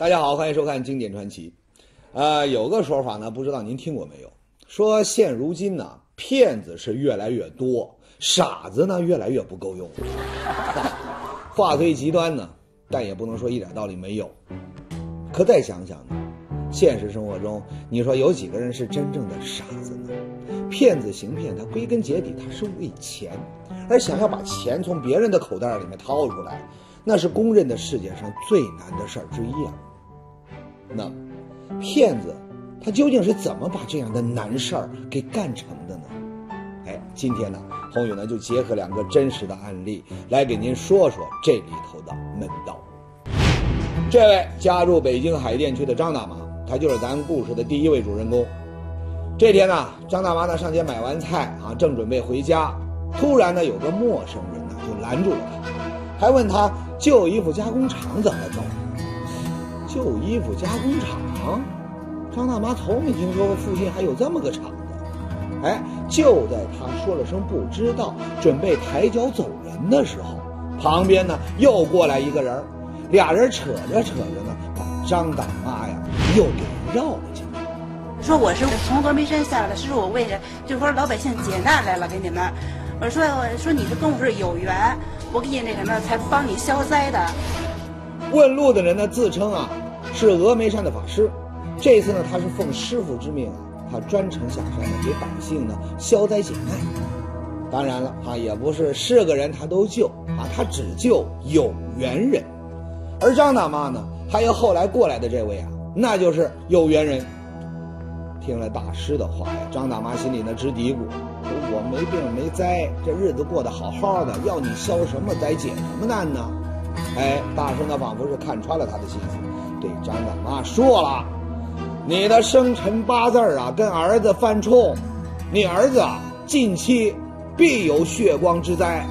大家好，欢迎收看经典传奇。有个说法呢，不知道您听过没有？说现如今呢，骗子是越来越多，傻子呢越来越不够用。话虽极端呢，但也不能说一点道理没有。可再想想呢，现实生活中，你说有几个人是真正的傻子呢？骗子行骗，他归根结底他是为钱，而想要把钱从别人的口袋里面掏出来，那是公认的世界上最难的事儿之一啊。那骗子他究竟是怎么把这样的难事儿给干成的呢？今天呢，宏宇呢就结合2个真实的案例来给您说说这里头的门道。这位家住北京海淀区的张大妈，她就是咱故事的第一位主人公。这天呢，张大妈呢上街买完菜正准备回家，突然呢有个陌生人呢就拦住了她，还问她旧衣服加工厂怎么走。旧衣服加工厂？张大妈从没听说过附近还有这么个厂子。就在她说了声不知道，准备抬脚走人的时候，旁边呢又过来一个人，俩人扯着呢，把张大妈呀又给绕了进来。 说我是从峨眉山下来的，是我为了就说老百姓解难来了给你们。我说你是跟我是有缘，我给你那什么才帮你消灾的。 问路的人呢自称是峨眉山的法师，这次呢他是奉师傅之命他专程下山呢给百姓呢消灾解难。当然了也不是个人他都救他只救有缘人。而张大妈呢还有后来过来的这位那就是有缘人。听了大师的话张大妈心里呢直嘀咕，说我没病没灾，这日子过得好好的，要你消什么灾解什么难呢？大师呢仿佛是看穿了他的心思，对张大妈说了，你的生辰八字跟儿子犯冲，你儿子近期必有血光之灾。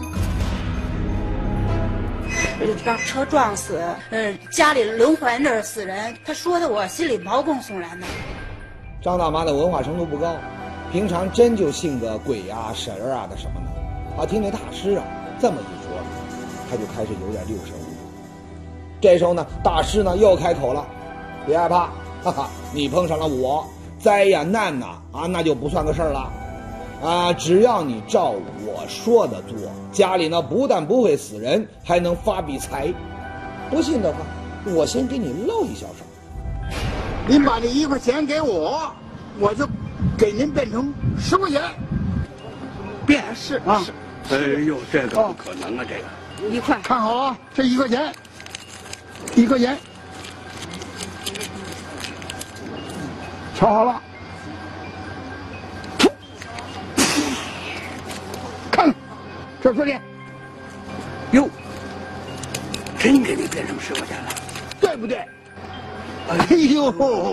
让车撞死，家里轮环着死人，他说的我心里毛骨悚然的。 张大妈的文化程度不高，平常真就信个鬼神的什么的。听那大师这么一说，他就开始有点六神无主。这时候呢，大师呢又开口了，别害怕，你碰上了我，灾难那就不算个事儿了。只要你照我说的做，家里呢不但不会死人，还能发笔财。不信的话，我先给你露一小手。 您把这1块钱给我，我就给您变成10块钱。 变是。哎呦，这个不可能这个 1块， 看好这1块钱，1块钱，瞧好了，看，这多点， 哟，真给你变成10块钱了， 对不对？哎呦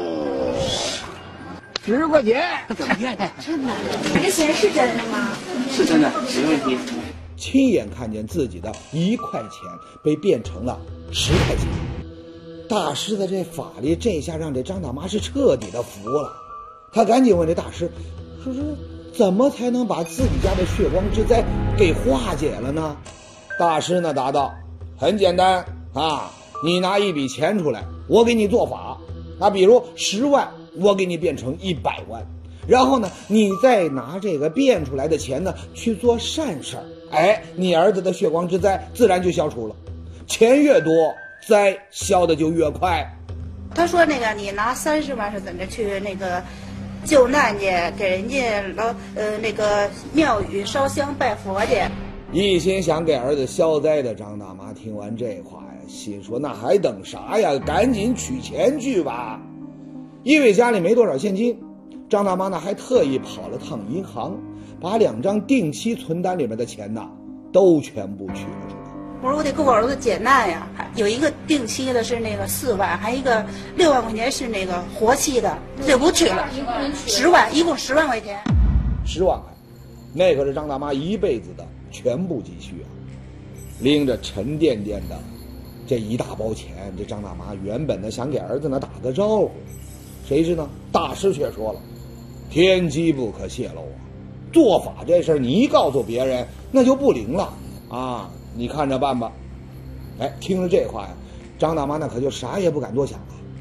，10块钱， 怎么变的？ 真的？这个钱是真的吗？ 是真的，没问题。 亲眼看见自己的1块钱被变成了10块钱，大师的这法力，这下让这张大妈是彻底的服了。他赶紧问这大师，说怎么才能把自己家的血光之灾给化解了呢？大师呢答道，很简单你拿一笔钱出来，我给你做法。比如10万，我给你变成100万，然后呢，你再拿这个变出来的钱呢去做善事儿，你儿子的血光之灾自然就消除了。钱越多，灾消的就越快。 他说你拿30万是怎么去救难去，给人家那个庙宇烧香拜佛去。 一心想给儿子消灾的张大妈听完这话心说那还等啥呀，赶紧取钱去吧。因为家里没多少现金，张大妈呢还特意跑了趟银行，把2张定期存单里面的钱都全部取了出来。 我说我得给我儿子解难呀，有一个定期的是4万，还一个6万块钱是活期的，这不取了10万，一共10万块钱。 10万块，那可是张大妈一辈子的全部积蓄拎着沉甸甸的这一大包钱，这张大妈原本呢想给儿子呢打个招呼，谁知呢大师却说了，天机不可泄露做法这事儿你一告诉别人那就不灵了你看着办吧。听了这话张大妈呢可就啥也不敢多想了，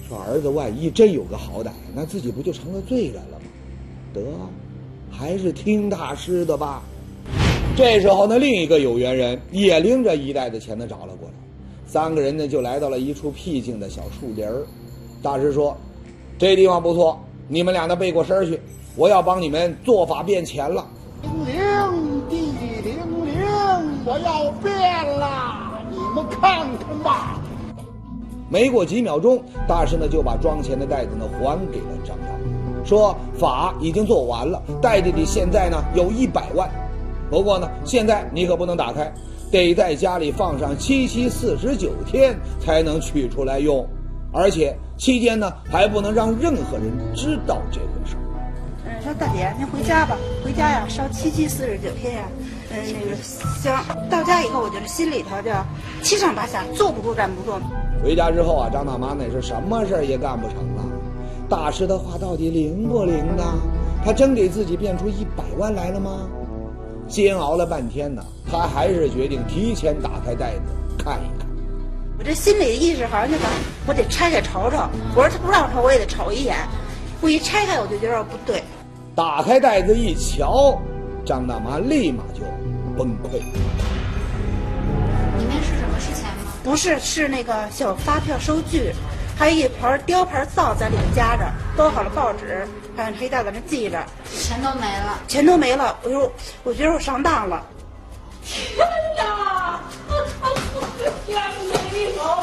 说儿子万一真有个好歹，那自己不就成了罪人了吗？得，还是听大师的吧。这时候呢，另一个有缘人也拎着一袋子钱呢找了过来，三个人呢就来到了一处僻静的小树林儿。大师说：“这地方不错，你们俩呢背过身去，我要帮你们做法变钱了。” 灵，弟弟灵，我要变了，你们看看吧。 没过几秒钟，大师呢就把装钱的袋子呢还给了张大妈，说法已经做完了，袋子里现在呢有100万。不过呢，现在你可不能打开，得在家里放上749天才能取出来用，而且期间呢还不能让任何人知道这回事。 说大姐，您回家吧，回家呀烧749天呀。那个行，到家以后我就是心里头就七上八下，坐不住站不住。 回家之后啊，张大妈那是什么事也干不成了。大师的话到底灵不灵呢？他真给自己变出100万来了吗？煎熬了半天呢，他还是决定提前打开袋子看一看。 我这心里的意识好像就想，我得拆开瞅瞅。我说他不让瞅，我也得瞅一眼。我一拆开，我就觉得不对。 打开袋子一瞧，张大妈立马就崩溃。 里面是什么？是钱吗？ 不是，是那个小发票收据，还有一盘雕牌皂在里面夹着，包好了报纸，还有黑袋在那系着。 钱都没了， 钱都没了。我觉得我上当了。 天哪！天没了！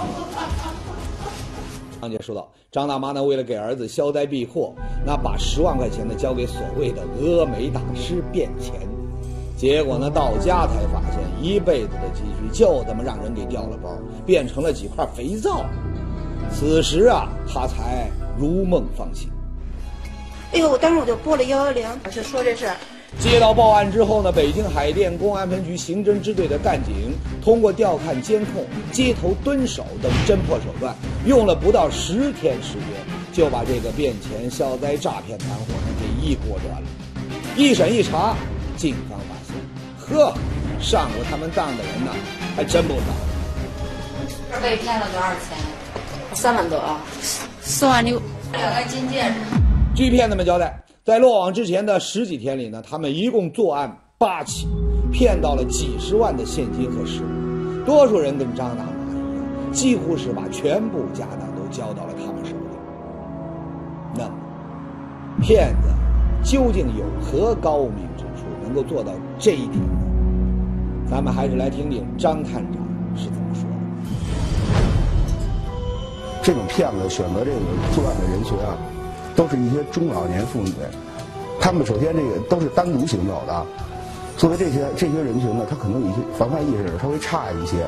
上节说到，张大妈呢为了给儿子消灾避祸，那把10万块钱呢交给所谓的峨眉大师变钱，结果呢到家才发现一辈子的积蓄就这么让人给调了包，变成了几块肥皂。此时啊，他才如梦方醒。 哎呦！当时我就拨了110，我就说这事。 接到报案之后呢，北京海淀公安分局刑侦支队的干警通过调看监控、街头蹲守等侦破手段，用了不到10天时间，就把这个变钱消灾诈骗团伙呢给一锅端了。一审一查，警方发现，呵，上过他们当的人呢还真不少。 被骗了多少钱？3万多啊 ，4万6。 2个金戒指。 据骗子们交代，在落网之前的10几天里呢，他们一共作案8起，骗到了几十万的现金和实物。多数人跟张大妈一样，几乎是把全部家当都交到了他们手里。那么，骗子究竟有何高明之处，能够做到这一点呢？咱们还是来听听张探长是怎么说的。 这种骗子选择这个作案的人群啊，都是一些中老年妇女，他们首先这个都是单独行走的。作为这些人群呢，他可能有一些防范意识稍微差一些。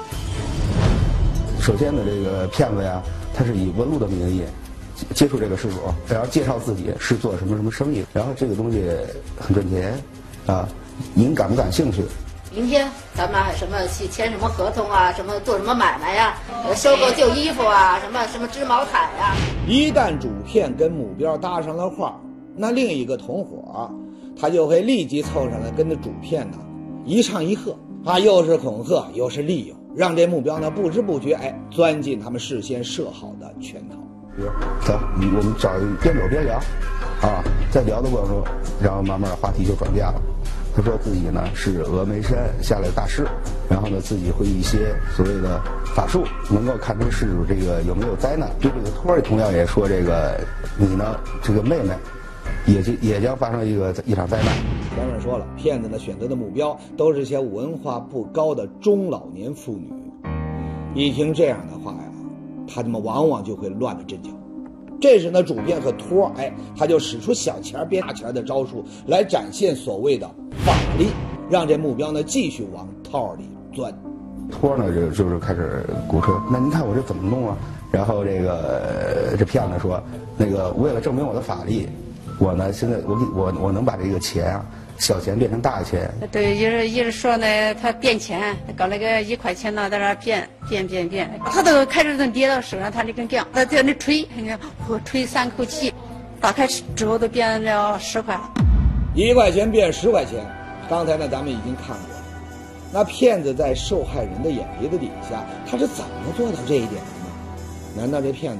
首先呢，这个骗子呀，他是以问路的名义接触这个事主，然后介绍自己是做什么什么生意，然后这个东西很赚钱啊，您感不感兴趣？ 明天咱们什么去签什么合同啊，什么做什么买卖呀，收购旧衣服啊，什么织毛毯呀。 一旦主骗跟目标搭上了话，那另一个同伙他就会立即凑上来跟着主骗呢一唱一和啊，又是恐吓又是利诱，让这目标呢不知不觉钻进他们事先设好的圈套。 走，我们边走边聊啊，在聊的过程中，然后慢慢的话题就转变了。他说自己呢是峨眉山下来的大师，然后呢自己会一些所谓的法术，能够看出事主这个有没有灾难。对这个托儿同样也说，这个你呢这个妹妹也将发生一场灾难。 前面说了，骗子呢选择的目标都是些文化不高的中老年妇女。一听这样的话呀，他们往往就会乱了阵脚。这时呢，主骗和托他就使出小钱变大钱的招数来展现所谓的法力，让这目标呢继续往套里钻。 托呢就是开始鼓吹，那您看我这怎么弄啊？然后这骗子说，那个为了证明我的法力，我呢现在我能把这个钱啊小钱变成大钱。 对，一直说呢，他变钱，搞那个1块钱呢，在那变，他都开始跌到手上，他就跟这样，他在那吹，我吹3口气，打开之后都变了10块了。 1块钱变10块钱，刚才呢咱们已经看过了。那骗子在受害人的眼皮子底下，他是怎么做到这一点的呢？难道这骗子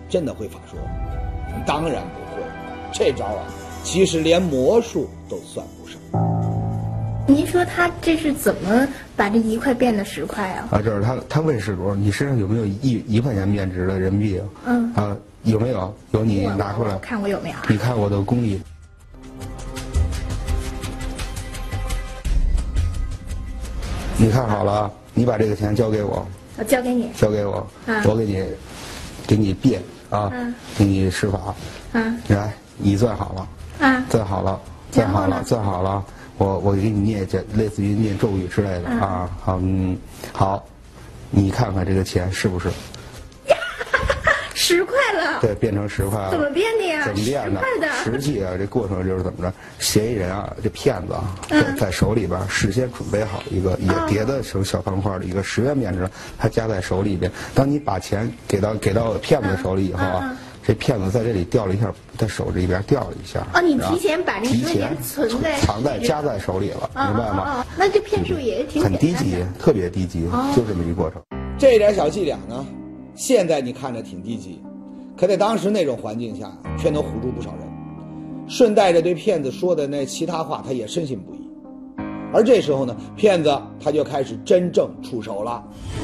真的会法术？当然不会，这招啊，其实连魔术都算不上。 您说他这是怎么把这1块变得10块啊？ 啊，这是他问事主，你身上有没有1块钱面值的人民币啊？啊，有没有？有，你拿出来。 我看我有没有？ 你看我的功力。你看好了，你把这个钱交给我。 我交给你。 交给我，我给你变啊，给你施法。来，你攥好了。攥好了，攥好了，攥好了。我给你念这类似于念咒语之类的啊，好，你看看这个钱是不是 10块了？ 对，变成10块了。 怎么变的呀？ 怎么变的？实际啊，这过程就是怎么着？嫌疑人啊，这骗子啊，在手里边事先准备好一个也叠的成小方块的一个10元面值，他夹在手里边。当你把钱给到骗子手里以后啊。这骗子在这里掉了一下，在手这边掉了一下。 哦，你提前把这10块钱夹在手里了， 明白吗？ 那这骗术也挺很低级，特别低级，就这么一过程。 这点小伎俩呢，现在你看着挺低级，可在当时那种环境下，却能唬住不少人。顺带着对骗子说的那其他话，他也深信不疑。而这时候呢，骗子他就开始真正出手了。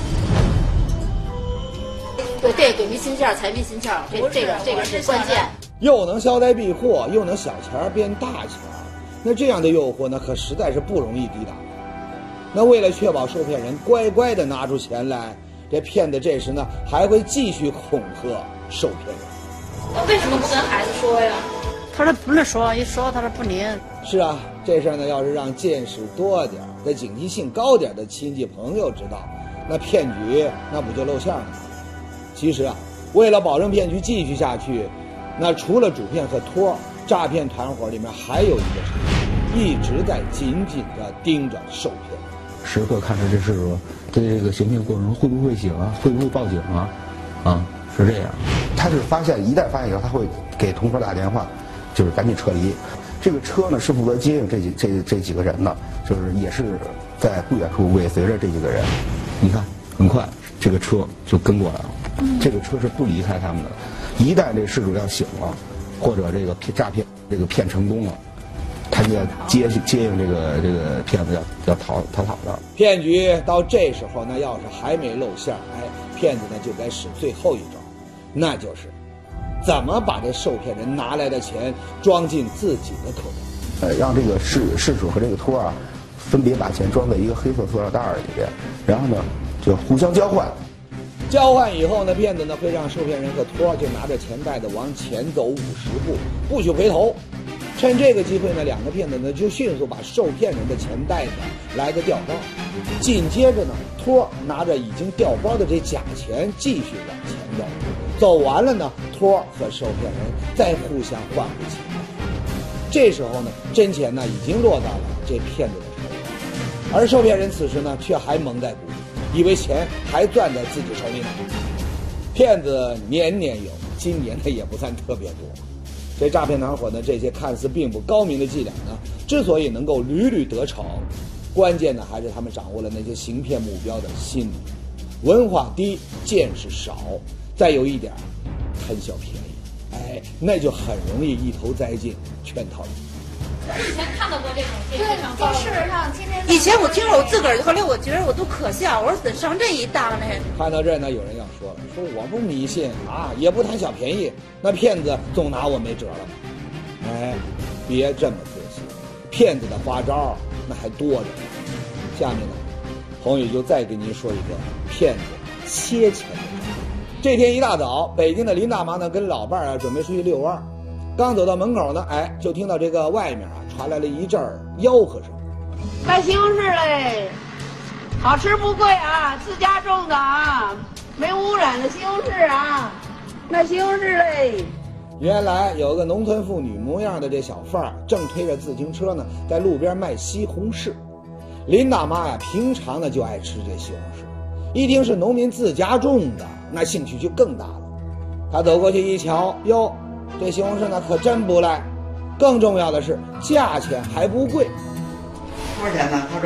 对，鬼迷心窍，财迷心窍，这个是关键。 又能消灾避祸，又能小钱变大钱，那这样的诱惑呢，可实在是不容易抵挡。那为了确保受骗人乖乖的拿出钱来，这骗子这时呢还会继续恐吓受骗人。 那为什么不跟孩子说呀？ 他说不能说，一说他说不灵。 是啊，这事儿呢，要是让见识多点、的警惕性高点的亲戚朋友知道，那骗局那不就露馅了吗？其实啊，为了保证骗局继续下去，那除了主骗和托，诈骗团伙里面还有一个成员一直在紧紧地盯着受骗， 时刻看着这事主在这个行骗过程中会不会醒啊，会不会报警啊？是这样。他是一旦发现以后，他会给同伙打电话，就是赶紧撤离。这个车呢是负责接应这几个人的，就是也是在不远处尾随着这几个人。你看，很快这个车就跟过来了。这个车是不离开他们的，一旦这事主要醒了，或者这个诈骗骗成功了，他就要接应这个骗子要逃跑的。 骗局到这时候呢，要是还没露馅，骗子呢就该使最后一招，那就是怎么把这受骗人拿来的钱装进自己的口袋。 让这个事主和这个托啊，分别把钱装在一个黑色塑料袋里边，然后呢就互相交换。 交换以后呢，骗子呢会让受骗人和托就拿着钱袋子往前走50步，不许回头。趁这个机会呢，两个骗子呢就迅速把受骗人的钱袋子来个调包。紧接着呢，托拿着已经调包的这假钱继续往前走。走完了呢，托和受骗人再互相换回钱袋。这时候呢，真钱呢已经落到了这骗子的手里，而受骗人此时呢却还蒙在鼓里，以为钱还攥在自己手里呢。骗子年年有，今年呢也不算特别多。这诈骗团伙呢，这些看似并不高明的伎俩呢，之所以能够屡屡得逞，关键呢还是他们掌握了那些行骗目标的心理。文化低，见识少，再有一点贪小便宜，那就很容易一头栽进圈套里。 以前看到过这种电视上，天天以前我听着我自个儿，后来我觉得我都可笑，我说怎上这一当呢？ 看到这呢，有人要说了，说我不迷信啊，也不贪小便宜，那骗子总拿我没辙了。别这么自信，骗子的花招那还多着呢。下面呢，红宇就再给您说一个骗子切钱的招。这天一大早，北京的林大妈呢跟老伴儿准备出去遛弯。刚走到门口呢，就听到这个外面传来了一阵吆喝声。 卖西红柿嘞，好吃不贵啊，自家种的啊，没污染的西红柿啊，卖西红柿嘞。 原来有个农村妇女模样的这小贩正推着自行车呢，在路边卖西红柿。林大妈平常呢就爱吃这西红柿，一听是农民自家种的，那兴趣就更大了。她走过去一瞧，哟，这西红柿呢可真不赖，更重要的是价钱还不贵。 多少钱呢？他说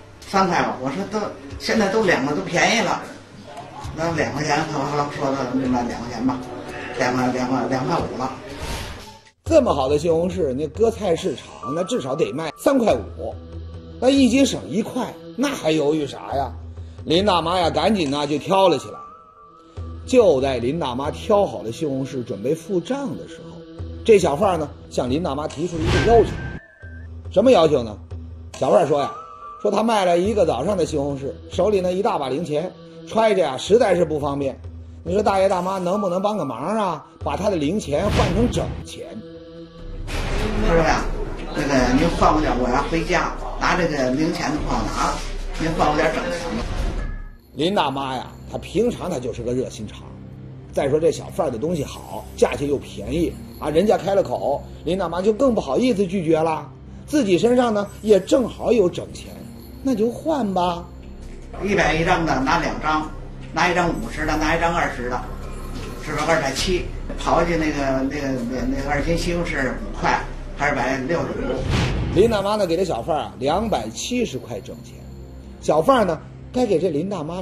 3块吧。我说现在都2个都便宜了，那2块钱，他说的明白2块钱吧。 2.5块了。 这么好的西红柿，那搁菜市场那至少得卖3.5块，那一斤省1块，那还犹豫啥呀？林大妈呀，赶紧呢就挑了起来。就在林大妈挑好了西红柿准备付账的时候，这小贩呢向林大妈提出一个要求。什么要求呢？小贩说呀，说他卖了1个早上的西红柿，手里呢一大把零钱，揣着呀实在是不方便。你说大爷大妈能不能帮个忙啊？把他的零钱换成整钱。 他说呀，那个您换我点，我要回家拿这个零钱的不好拿，您换我点整钱吧。 林大妈呀，她平常她就是个热心肠。再说这小贩的东西好，价钱又便宜啊，人家开了口，林大妈就更不好意思拒绝了。自己身上呢也正好有整钱，那就换吧。 100一张的拿2张，拿1张50的，拿1张20的，是不是2.7？刨去那个2斤西红柿5块，265。 林大妈呢给这小贩啊270块整钱，小贩呢该给这林大妈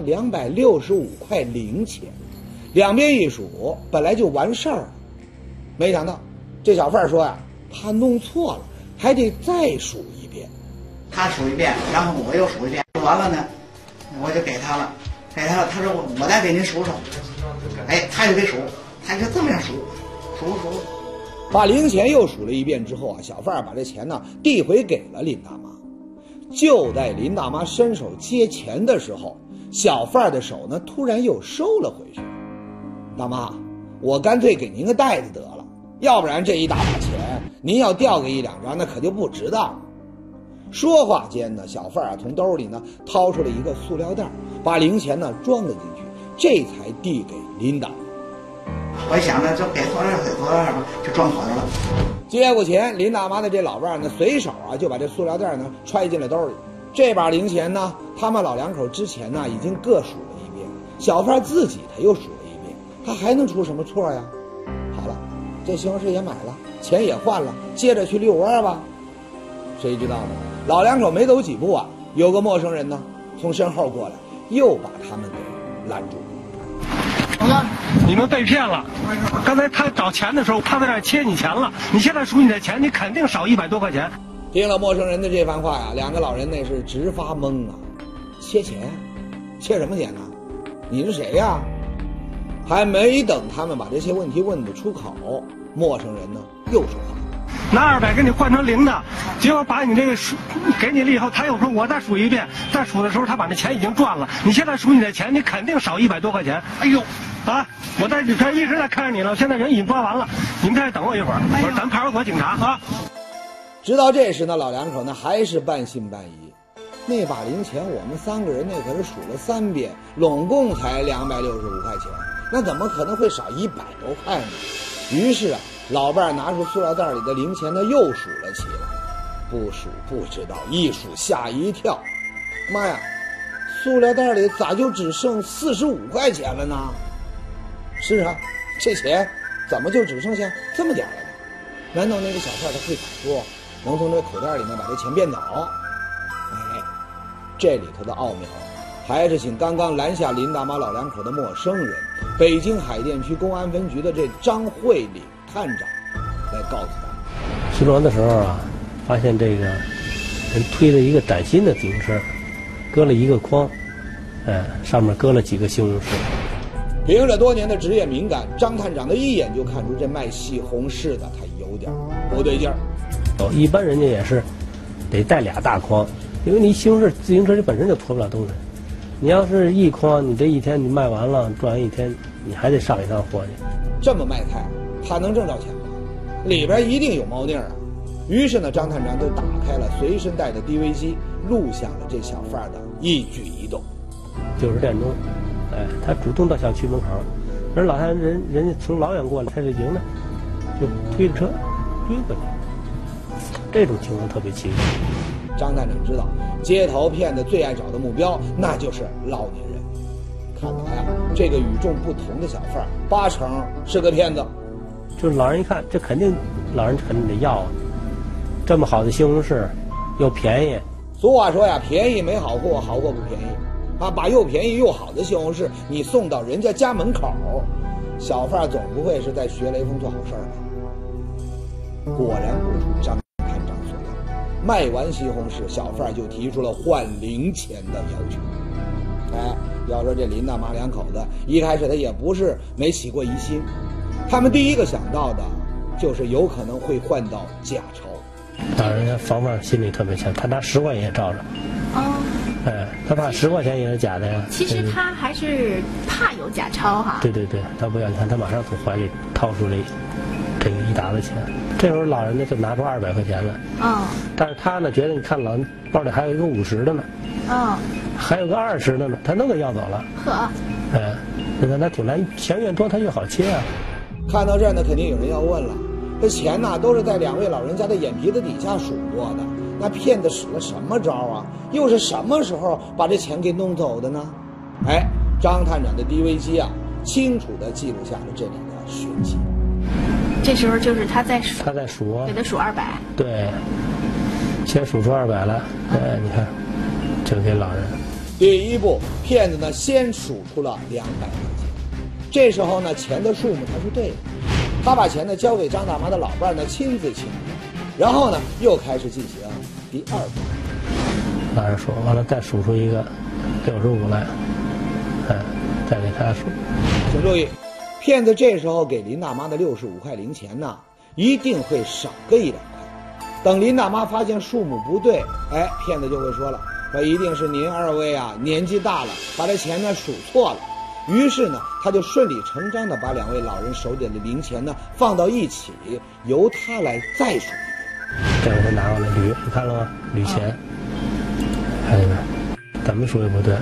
265块零钱，两边一数，本来就完事儿了。没想到这小贩说呀，他弄错了，还得再数一遍。 他数一遍，然后我又数一遍，数完了呢，我就给他了，他说我再给您数数。哎，他就给数，他就这么样数， 把零钱又数了一遍之后啊，小贩把这钱呢递回给了林大妈。就在林大妈伸手接钱的时候，小贩的手呢突然又收了回去。大妈，我干脆给您个袋子得了，要不然这一大把钱您要掉个1-2张，那可就不值当了。说话间呢，小贩啊从兜里呢掏出了一个塑料袋，把零钱呢装了进去，这才递给林大妈。 我想着就给塑料袋吧，就装口袋了。 接过钱，林大妈的这老伴呢随手啊就把这塑料袋呢揣进了兜里。这把零钱呢，他们老两口之前呢已经各数了一遍，小贩自己他又数了一遍，他还能出什么错呀？好了，这西红柿也买了，钱也换了，接着去遛弯吧。谁知道呢，老两口没走几步啊，有个陌生人呢从身后过来，又把他们给拦住。 你们被骗了！刚才他找钱的时候，他在那切你钱了。你现在数你的钱，你肯定少100多块钱。 听了陌生人的这番话呀，两个老人那是直发懵啊！切钱？切什么钱呢？你是谁呀？还没等他们把这些问题问得出口，陌生人呢又说话： 拿200给你换成0的，结果把你这个数给你了以后，他又说我再数一遍，再数的时候他把那钱已经赚了。你现在数你的钱，你肯定少100多块钱。哎呦！啊！我在这一直在看着你了，现在人已经抓完了，你们再等我一会儿，我说咱派出所警察啊。 直到这时呢，老两口呢还是半信半疑。那把零钱我们3个人那可是数了3遍，拢共才265块钱，那怎么可能会少100多块呢？于是啊，老伴拿出塑料袋里的零钱呢又数了起来，不数不知道，一数吓一跳，妈呀，塑料袋里咋就只剩45块钱了呢？是啊，这钱怎么就只剩下这么点了呢？难道那个小贩他会法术，能从这口袋里面把这钱变走？哎，这里头的奥妙还是请刚刚拦下林大妈老两口的陌生人，北京海淀区公安分局的这张慧岭探长来告诉咱们。 巡逻的时候啊，发现这个人推了一个崭新的自行车，搁了一个筐，上面搁了几个西红柿。 凭着多年的职业敏感，张探长的一眼就看出这卖西红柿的他有点不对劲儿。 一般人家也是得带2大筐，因为你西红柿自行车本身就驮不了东西。你要是一筐，你这一天你卖完了，赚一天，你还得上一趟货去。 这么卖菜，他能挣着钱吗？里边一定有猫腻啊！于是呢，张探长就打开了随身带的 DV 机，录下了这小贩的一举一动。 90点钟。他主动到小区门口，人老太人家从老远过来，他就赢了，就推着车追过去。这种情况特别奇怪。 张探长知道，街头骗子最爱找的目标那就是老年人。看来啊，这个与众不同的小贩8成是个骗子。 就是老人一看，这老人肯定得要啊，这么好的西红柿又便宜。 俗话说呀，便宜没好货，好货不便宜。啊，把又便宜又好的西红柿你送到人家家门口， 小贩总不会是在学雷锋做好事儿吧？果然不出张探长所料，卖完西红柿，小贩就提出了换零钱的要求。要说这林大妈两口子一开始他也不是没起过疑心，他们第一个想到的就是有可能会换到假钞。 当然，人家房贩心里特别强，他拿10块钱也照着。他怕10块钱也是假的呀。 其实他还是怕有假钞哈。 对，他不要，你看他马上从怀里掏出来这个一沓子钱。这时候老人呢就拿出200块钱了。但是他呢觉得，你看老人包里还有一个50的呢。还有个20的呢，他弄个要走了。你看他挺难，钱越多他越好切啊。 看到这儿呢，肯定有人要问了，这钱呐都是在2位老人家的眼皮子底下数过的，那骗子使了什么招啊？又是什么时候把这钱给弄走的呢？张探长的 DV 机啊，清楚地记录下了这里的讯息。 这时候就是他在数啊， 给他数200。 对，先数出200了。你看，就给老人。 第一步，骗子呢先数出了200块钱。这时候呢，钱的数目他是对的，他把钱呢交给张大妈的老伴呢亲自清点，然后呢又开始进行第2步。 老人说完了，再数出一个65来，再给他数。 请注意，骗子这时候给林大妈的65块零钱呢，一定会少个1-2块。等林大妈发现数目不对，骗子就会说了，说一定是您2位啊年纪大了，把这钱呢数错了。于是呢，他就顺理成章地把2位老人手里的零钱呢放到一起，由他来再数一遍。 这回拿过来捋，你看了吗？捋钱，看见没？怎么数也不对。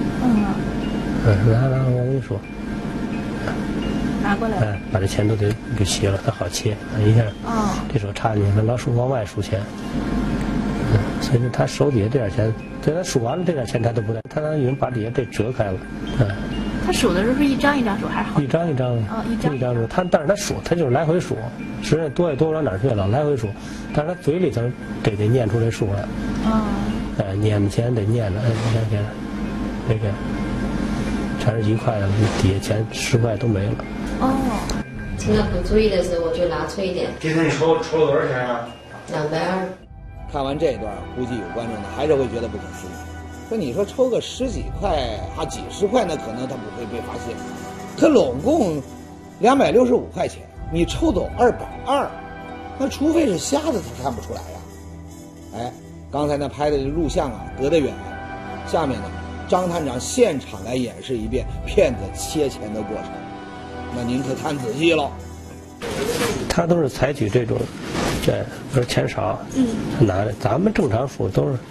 拿我给你数。 拿过来。 把这钱都得捋齐了，它好切。一下，这手插进去，他老数往外数钱。所以他手底下这点钱，等他数完了这点钱他都不带，他已经把底下这折开了。 他数的时候是一张一张数还是好？ 一张一张数。但是他数，他就是来回数，实际上多也多不了哪儿去了，来回数。但是他嘴里头得念出这数来。撵钱得念着，你看看，这个全是1块的，底下钱10块都没了。 今天不注意的时候我就拿出一点。 今天你抽了多少钱啊 ？220。 看完这段，估计有观众呢还是会觉得不可思议。说你说抽个10几块几十块，那可能他不会被发现。可拢共265块钱，你抽走220，那除非是瞎子才看不出来呀。刚才那拍的录像啊，隔得远。下面呢，张探长现场来演示一遍骗子切钱的过程，那您可看仔细喽。 他都是采取这种，不是钱少，拿的。咱们正常数都是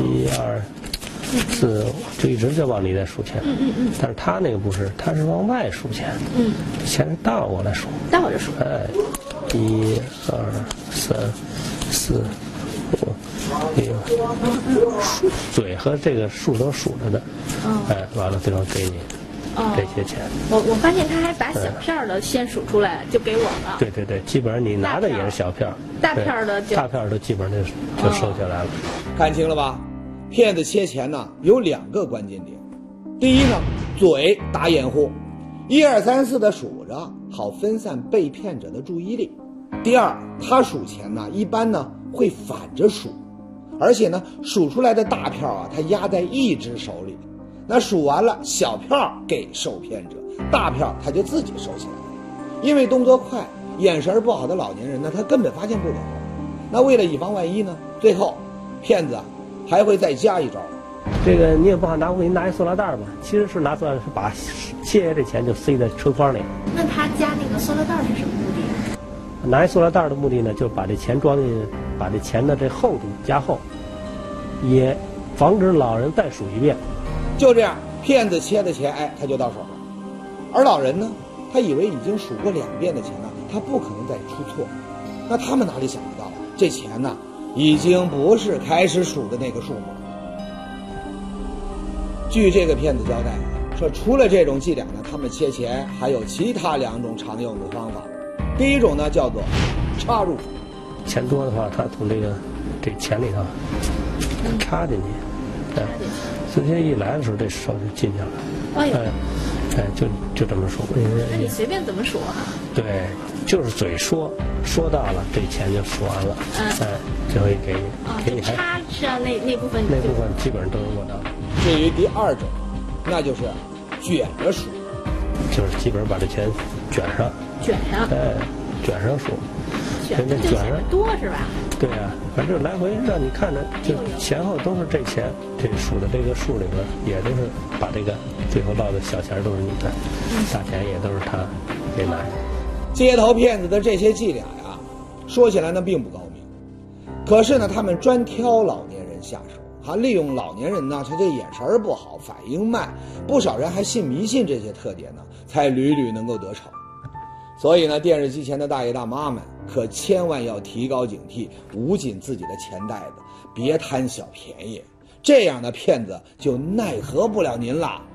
1、2、4，就一直就往里在数钱。但是他那个不是，他是往外数钱。钱是倒过来数。 倒着数。 1、2、3、4、5、6，嘴和这个数都数着的。完了最后给你这些钱。 我发现他还把小片的先数出来就给我了。 对，基本上你拿的也是小片， 大片的就大片都基本上就收下来了。 看清了吧？骗子切钱呢有2个关键点。第一呢，嘴打掩护，1、2、3、4的数着，好分散被骗者的注意力。第二，他数钱呢一般呢会反着数，而且呢数出来的大票啊，他压在一只手里。那数完了，小票给受骗者，大票他就自己收起来了。因为动作快，眼神不好的老年人呢，他根本发现不了。那为了以防万一呢，最后骗子还会再加一招。 这个你也不好拿，我给你拿一塑料袋吧。其实是拿塑料袋，是把切下这钱就塞在车筐里。 那他加那个塑料袋是什么目的？ 拿一塑料袋的目的呢，就把这钱装进，把这钱的这厚度加厚，也防止老人再数一遍。 就这样，骗子切的钱，他就到手了。而老人呢，他以为已经数过2遍的钱了，他不可能再出错。那他们哪里想得到，这钱呢，已经不是开始数的那个数目了。据这个骗子交代，说除了这种伎俩呢，他们切钱还有其他2种常用的方法。第一种呢，叫做插入法。 钱多的话，他从这钱里头插进去，直接一来的时候，这手就进去了。就就这么说。 那你随便怎么数啊？ 对，就是嘴说到了，这钱就数完了。这回给你，给你还差是啊，那部分基本上都能做到。 至于第二种，那就是卷着数， 就是基本上把这钱卷上，卷上数， 卷上多是吧？ 对啊，反正来回让你看着，就前后都是这钱，这数的这个数里边也都是把这个最后落的小钱都是你的，大钱也都是他给拿。 街头骗子的这些伎俩呀，说起来呢并不高明，可是呢他们专挑老年人下手，还利用老年人呢他这眼神不好，反应慢，不少人还信迷信这些特点呢，才屡屡能够得逞。所以呢，电视机前的大爷大妈们可千万要提高警惕，捂紧自己的钱袋子，别贪小便宜，这样的骗子就奈何不了您了。